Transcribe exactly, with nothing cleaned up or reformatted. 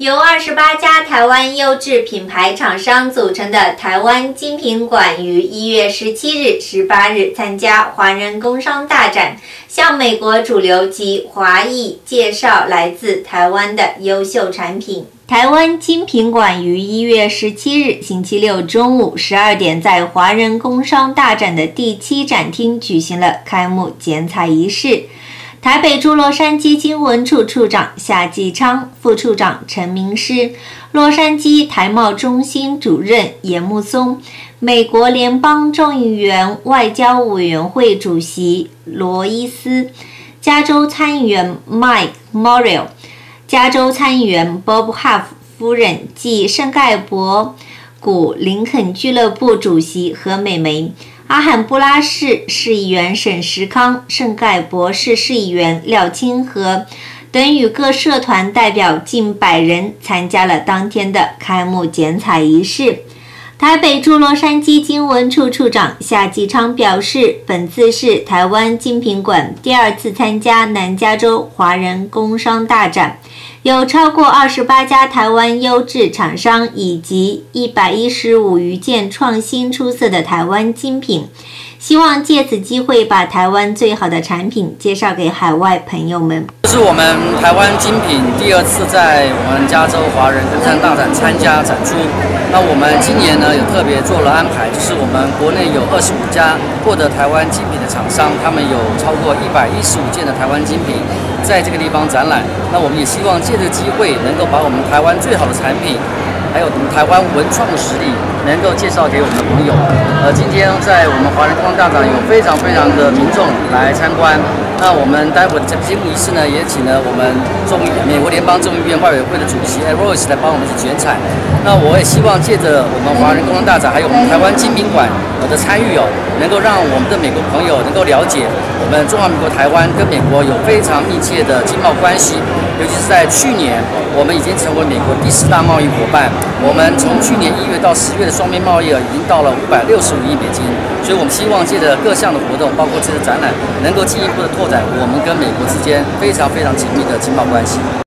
由二十八家台湾优质品牌厂商组成的台湾精品馆于一月十七日、十八日参加华人工商大展，向美国主流及华裔介绍来自台湾的优秀产品。台湾精品馆于一月十七日星期六中午十二点，在华人工商大展的第七展厅举行了开幕剪彩仪式。台北驻洛杉矶经文处处长夏继昌、副处长陈明师、洛杉矶台贸中心主任严木松、美国联邦众议员外交委员会主席罗伊斯、加州参议员 Mike Morrell、加州参议员 Bob Huff 夫人暨圣盖博谷林肯俱乐部主席何美眉、阿罕布拉市市议员沈时康、圣盖博市市议员廖清和等与各社团代表近百人参加了当天的开幕剪彩仪式。台北驻洛杉矶经文处处长夏继昌表示，本次是台湾精品馆第二次参加南加州华人工商大展，有超过二十八家台湾优质厂商以及一百一十五余件创新出色的台湾精品，希望借此机会把台湾最好的产品介绍给海外朋友们。 这是我们台湾精品第二次在我们加州华人工商大展参加展出。那我们今年呢有特别做了安排，就是我们国内有二十五家获得台湾精品的厂商，他们有超过一百一十五件的台湾精品在这个地方展览。那我们也希望借这个机会，能够把我们台湾最好的产品，还有我们台湾文创的实力，能够介绍给我们的朋友。呃，今天在我们华人工商大展有非常非常的民众来参观。那我们待会的节目仪式呢，也请了我们众议美国联邦众议院外委会的主席 Ed Royce 来帮我们去剪彩。那我也希望借着我们华人工商大展，还有我们台湾精品馆的参与哦，能够让我们的美国朋友能够了解我们中华民国台湾跟美国有非常密切的经贸关系。尤其是在去年，我们已经成为美国第四大贸易伙伴。我们从去年一月到十月的双边贸易额已经到了五百六十五亿美金。所以我们希望借着各项的活动，包括这次展览，能够进一步的拓展我们跟美国之间非常非常紧密的经贸关系。